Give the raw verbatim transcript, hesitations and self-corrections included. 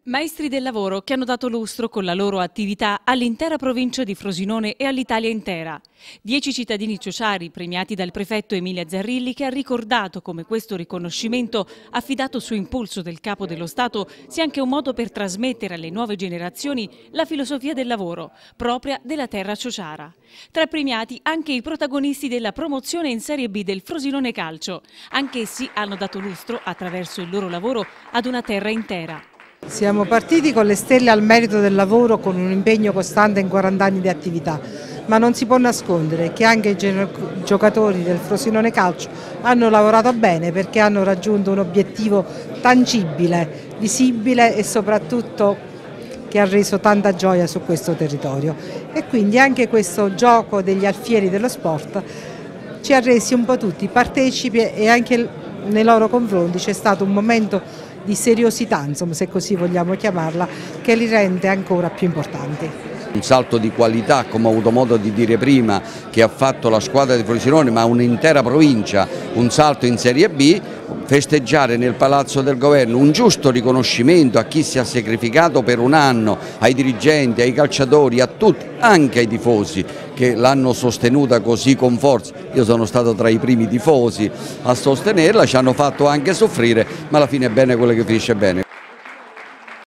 Maestri del lavoro che hanno dato lustro con la loro attività all'intera provincia di Frosinone e all'Italia intera. Dieci cittadini ciociari premiati dal prefetto Emilia Zarrilli, che ha ricordato come questo riconoscimento, affidato su impulso del Capo dello Stato, sia anche un modo per trasmettere alle nuove generazioni la filosofia del lavoro, propria della terra ciociara. Tra i premiati anche i protagonisti della promozione in Serie B del Frosinone Calcio. Anch'essi hanno dato lustro, attraverso il loro lavoro, ad una terra intera. Siamo partiti con le stelle al merito del lavoro, con un impegno costante in quaranta anni di attività, ma non si può nascondere che anche i giocatori del Frosinone Calcio hanno lavorato bene, perché hanno raggiunto un obiettivo tangibile, visibile e soprattutto che ha reso tanta gioia su questo territorio. E quindi anche questo gioco degli alfieri dello sport ci ha resi un po' tutti partecipi, e anche nei loro confronti c'è stato un momento di seriosità, insomma, se così vogliamo chiamarla, che li rende ancora più importanti. Un salto di qualità, come ho avuto modo di dire prima, che ha fatto la squadra di Frosinone, ma un'intera provincia, un salto in Serie B, festeggiare nel Palazzo del Governo un giusto riconoscimento a chi si è sacrificato per un anno, ai dirigenti, ai calciatori, a tutti, anche ai tifosi che l'hanno sostenuta così con forza. Io sono stato tra i primi tifosi a sostenerla, ci hanno fatto anche soffrire, ma alla fine è bene quello che finisce bene.